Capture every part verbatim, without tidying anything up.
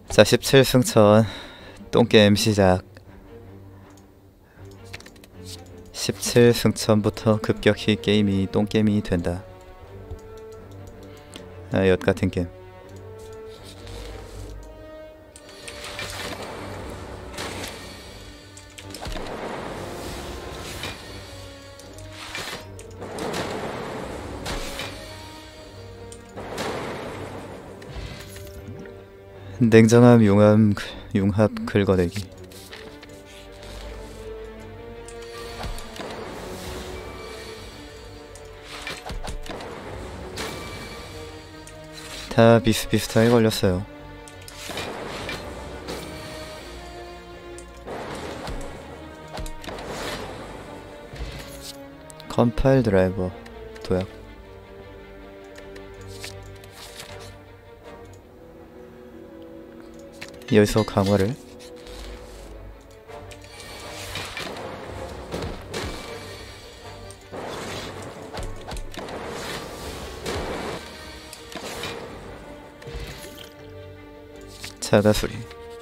자, 십칠 승천 똥게임 시작. 십칠 승천부터 급격히 게임이 똥게임이 된다. 아, 엿같은 게임. 냉정함, 융함, 융합, 긁어내기. 다 비슷비슷하게 걸렸어요. 컴파일 드라이버 도약. 여기서 강화를 자가수리.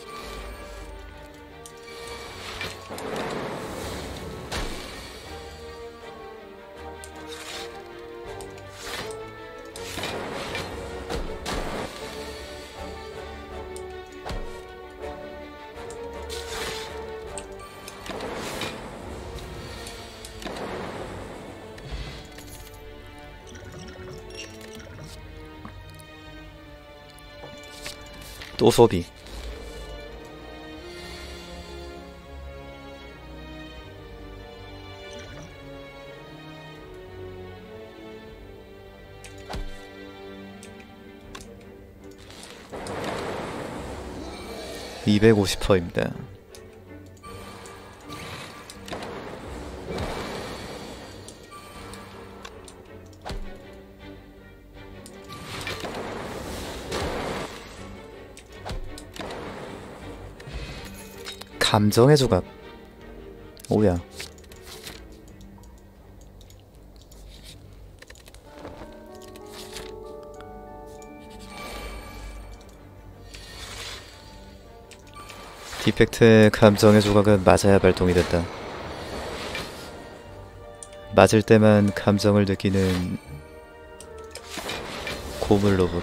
또 소비. 이백오십 퍼센트입니다. 감정의 조각. 오야. 디펙트의 감정의 조각은 맞아야 발동이 됐다. 맞을 때만 감정을 느끼는 고물 로봇.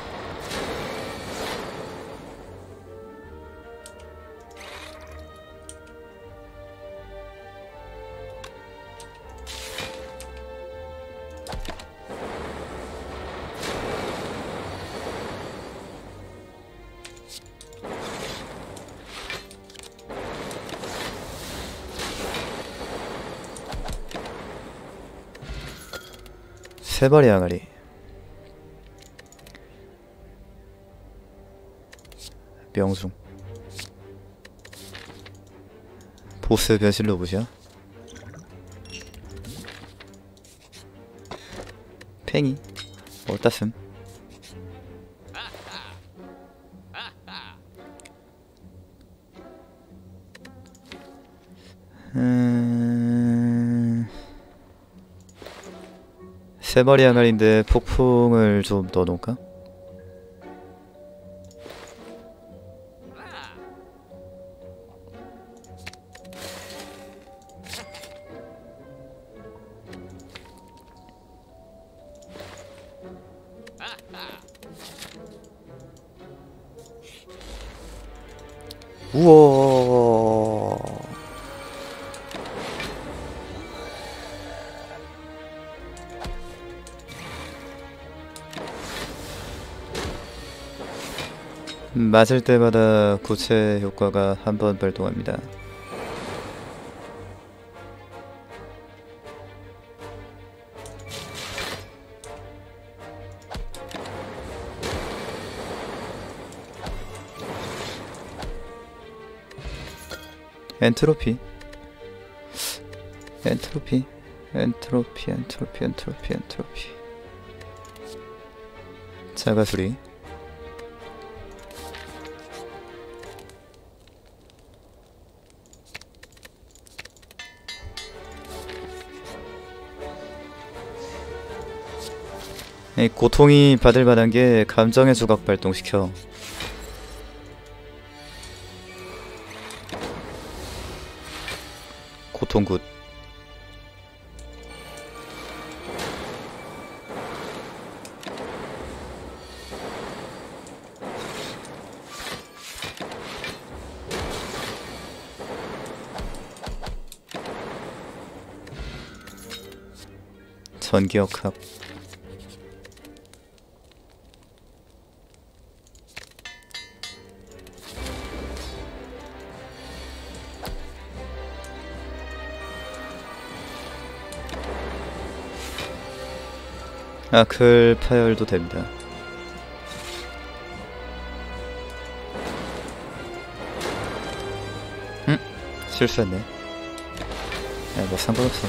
세발의 항아리. 명중. 보스 변신 로봇이야? 팽이. 어따슴. 음... 세마리 항아리인데 폭풍을 좀 넣어놓을까? 우와. 맞을 때마다 구체 효과가 한 번 발동합니다. 엔트로피 엔트로피 엔트로피 엔트로피 엔트로피 엔트로피 자가수리. 이 고통이 받을 만한 게 감정의 조각 발동시켜. 동굿. 전기역학. 아클 파열도 됩니다. 응? 실수했네. 야, 뭐 상관없어.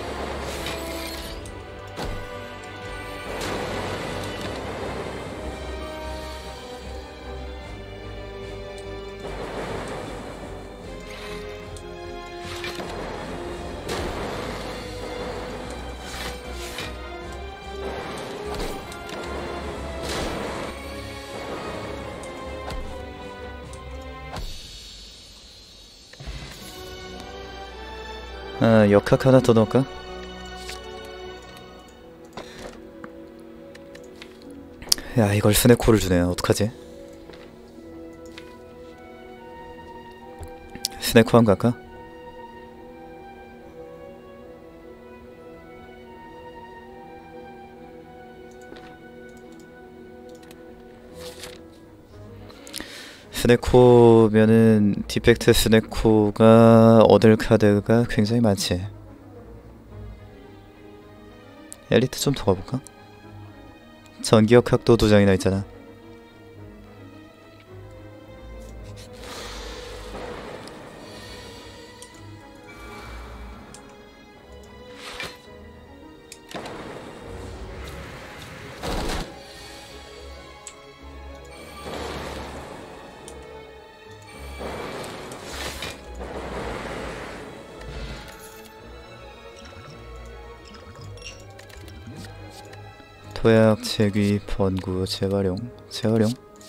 아, 역학 하나 더 넣을까? 야, 이걸 스네코를 주네. 어떡하지? 스네코 한 거 할까? 스네코면은 디펙트 스네코가 얻을 카드가 굉장히 많지. 엘리트 좀 더 가볼까? 전기역학도 두 장이나 있잖아. 도약, 제귀, 번구, 재활용, 재활용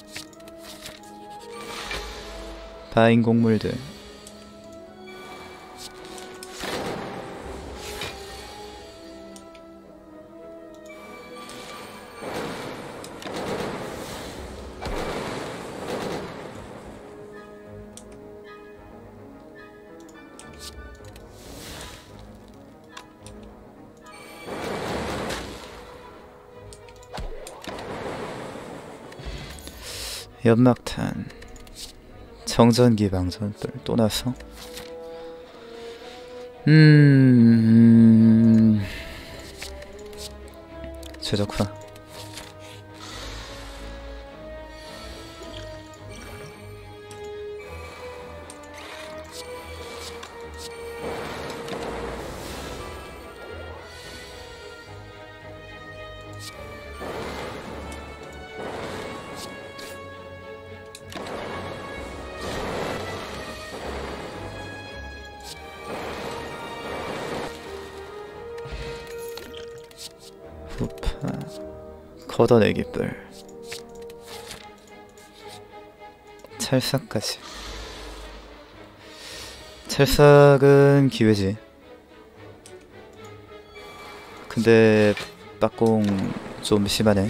바인 곡물들. 연막탄, 정전기 방전불 또 나서. 음, 최적화. 부파, 걷어내기불, 찰싹까지. 찰싹은 기회지. 근데 빠꽁 좀 심하네.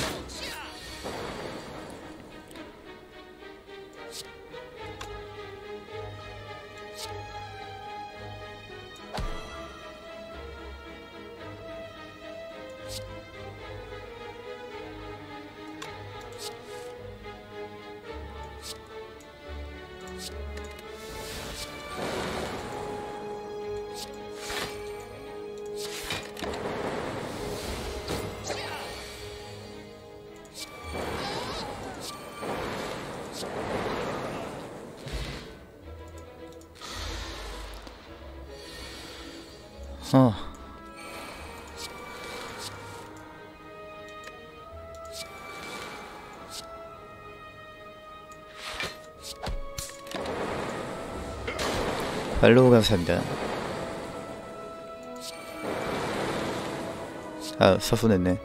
어. 팔로우 감사합니다. 아, 서순했네.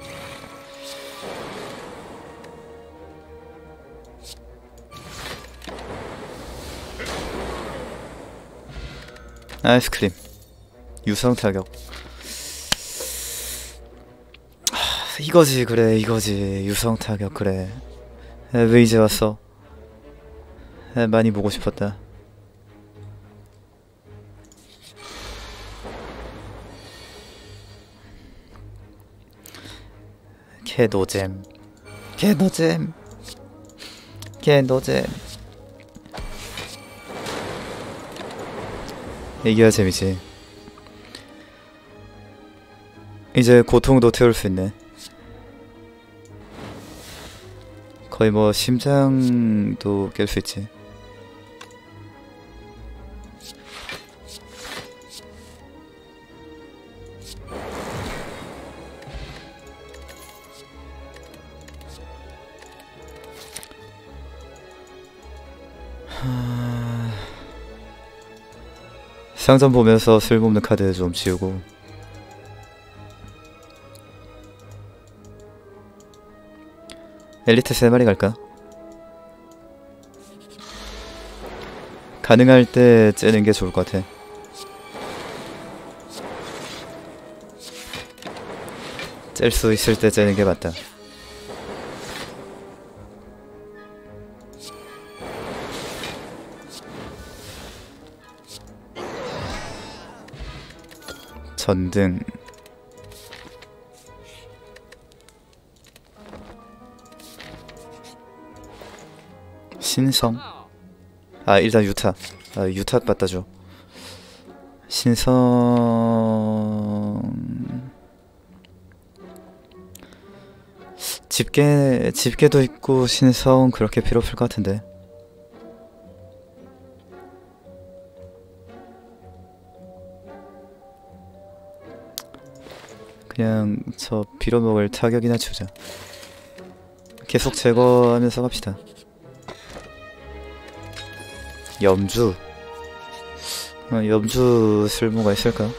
아이스크림. 유성 타격. 하, 이거지 그래 이거지 유성 타격 그래. 에, 왜 이제 왔어? 에, 많이 보고 싶었다. 개노잼 개노잼 개노잼. 이겨야 재미지. 이제 고통도 태울 수 있네. 거의 뭐 심장도 깰 수 있지. 하... 상점 보면서 쓸모없는 카드 좀 지우고. 엘리트 세 마리 갈까? 가능할 때 째는 게 좋을 것 같아. 짤 수 있을 때 째는 게 맞다. 전등. 신성. 아 일단 유타. 아 유타 갖다줘. 신성. 집게 집게도 있고 신성 그렇게 필요 없을 것 같은데. 그냥 저 빌어먹을 타격이나 주자. 계속 제거하면서 갑시다. 염주. 어, 염주 쓸모가 있을까?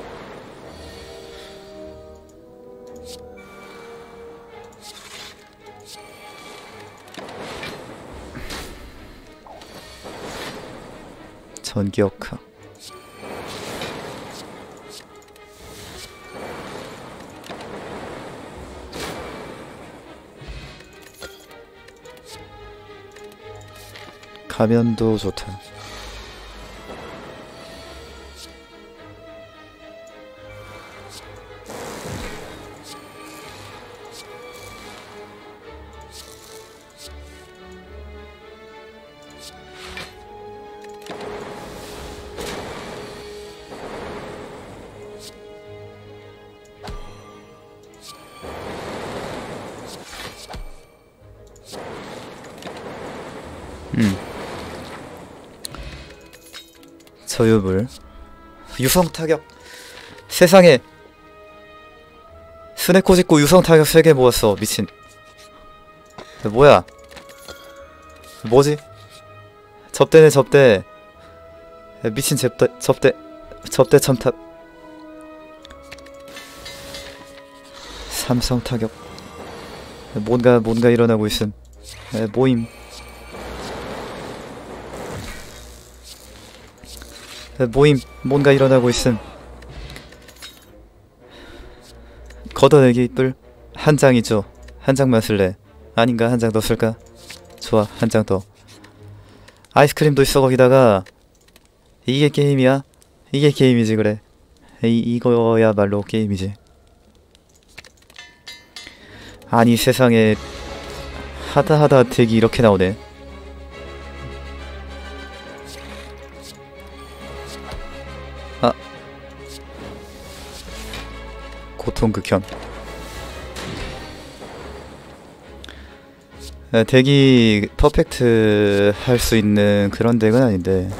전기역학. 가면도 좋다. 음. 저유물. 유성 타격. 세상에. 스네코 짓고 유성 타격 세 개 모았어. 미친. 뭐야? 뭐지? 접대네 접대. 미친 접대 접대 접대 첨탑. 삼성 타격. 뭔가 뭔가 일어나고 있음. 모임. 모임. 뭔가 일어나고 있음. 걷어내기 뿔. 한 장이죠. 한 장만 쓸래. 아닌가? 한 장 더 쓸까? 좋아. 한 장 더. 아이스크림도 있어 거기다가. 이게 게임이야? 이게 게임이지 그래. 이, 이거야말로 게임이지. 아니 세상에. 하다하다 덱이 이렇게 나오네. 아 고통 극혐. 덱이 퍼펙트 할 수 있는 그런 덱은 아닌데.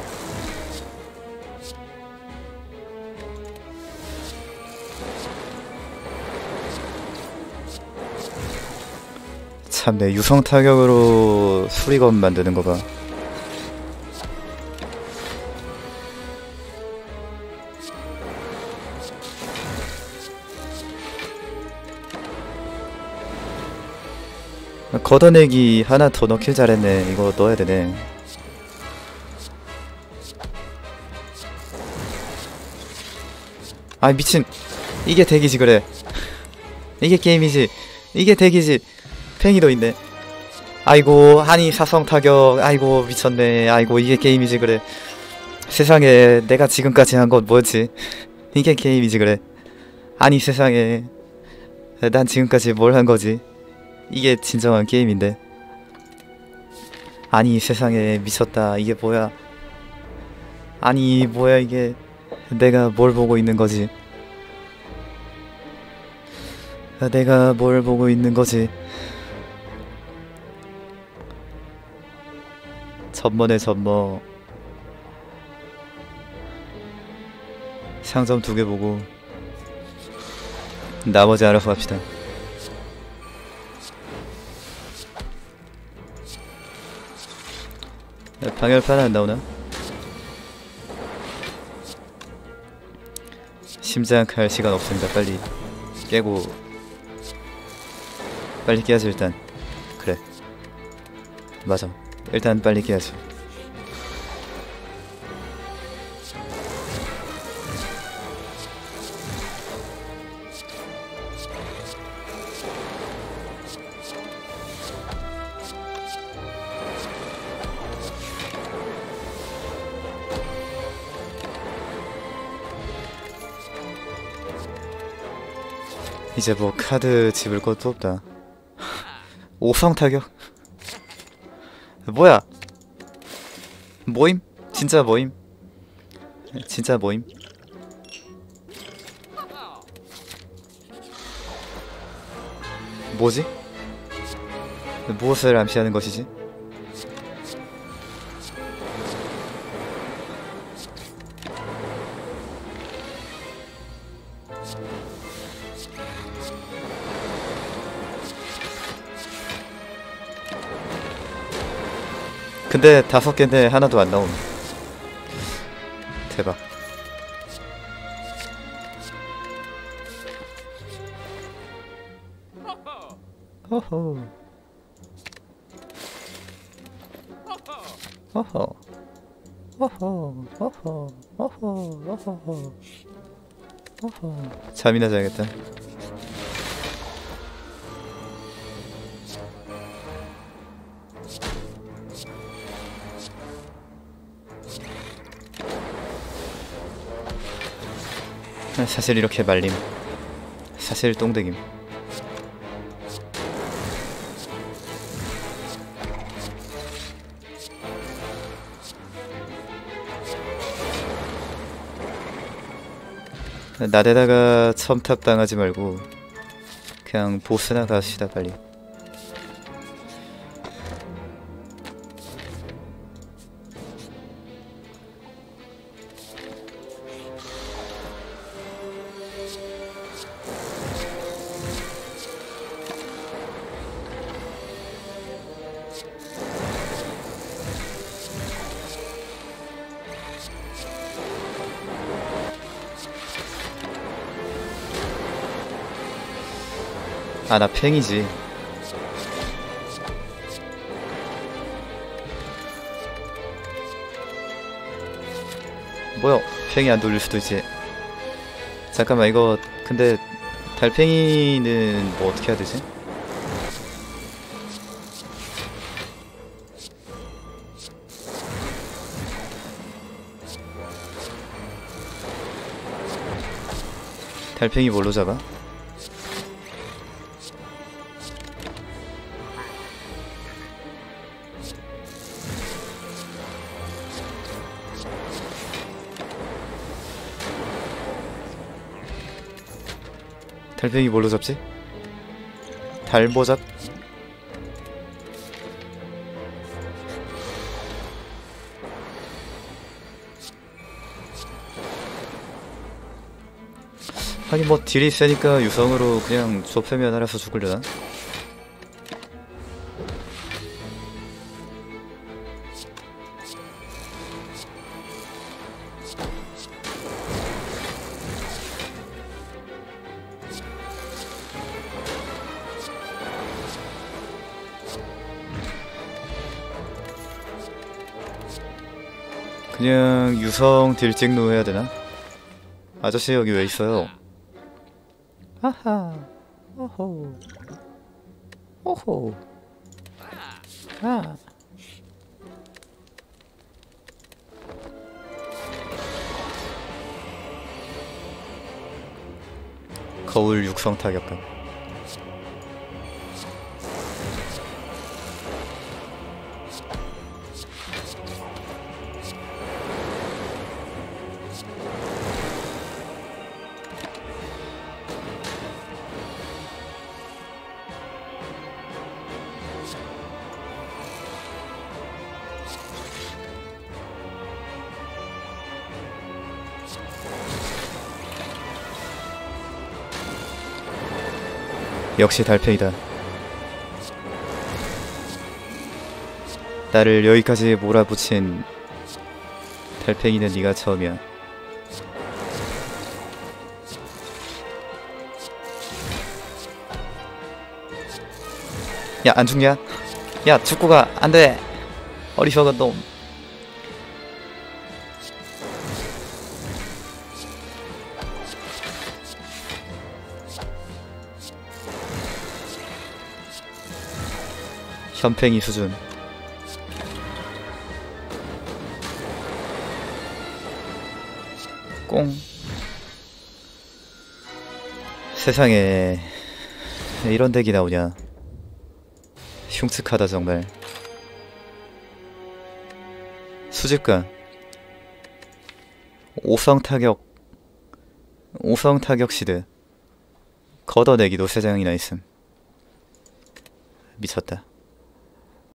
참내 유성 타격으로 수리검 만드는 거 봐. 걷어내기 하나 더 넣길 잘했네. 이거 넣어야 되네. 아 미친. 이게 덱이지 그래. 이게 게임이지. 이게 덱이지. 팽이도 있네. 아이고 한이 사성 타격. 아이고 미쳤네. 아이고 이게 게임이지 그래. 세상에 내가 지금까지 한 건 뭐였지? 이게 게임이지 그래. 아니 세상에 난 지금까지 뭘 한 거지? 이게 진정한 게임인데. 아니 세상에 미쳤다. 이게 뭐야? 아니 뭐야 이게. 내가 뭘 보고 있는 거지? 내가 뭘 보고 있는 거지? 전머네 전머. 상점 두 개 보고 나머지 알아서 합시다. 방열판 안 나오나? 심장 칼 시간 없습니다. 빨리 깨고 빨리 깨야지. 일단 그래 맞아. 일단 빨리 깨야지. 이제 뭐 카드 집을 것도 없다. 오성 타격? 뭐야? 모임? 진짜 모임? 진짜 모임? 뭐지? 무엇을 암시하는 것이지? 근데 다섯 개인데 하나도 안 나옴. 대박. 호호. 호호. 호호. 호호. 호호. 호호. 호호. 잠이나 자야겠다. 사실 이렇게 말림. 사실 똥대김. 나대다가 첨탑 당하지 말고 그냥 보스나 가시다 빨리. 아, 나 팽이지. 뭐야, 팽이 안 돌릴 수도 있지. 잠깐만, 이거 근데 달팽이는 뭐 어떻게 해야 되지? 달팽이 뭘로 잡아? 달팽이 뭘로 잡지? 달보잡? 하긴 뭐 딜이 세니까 유성으로 그냥 좁혀면 알아서 죽으려나? 그냥 유성 딜 찍노 해야 되나? 아저씨 여기 왜 있어요? 아하. 오호. 오호. 아. 거울 육성 타격감. 역시 달팽이다. 나를 여기까지 몰아붙인 달팽이는 네가 처음이야. 야, 안 죽냐? 야, 축구가 안 돼! 어리석은 놈. 현팽이 수준. 꽁. 세상에 이런 덱이 나오냐. 흉측하다 정말. 수집가 오성 타격 오성 타격 시드 걷어내기도 세 장이나 있음. 미쳤다.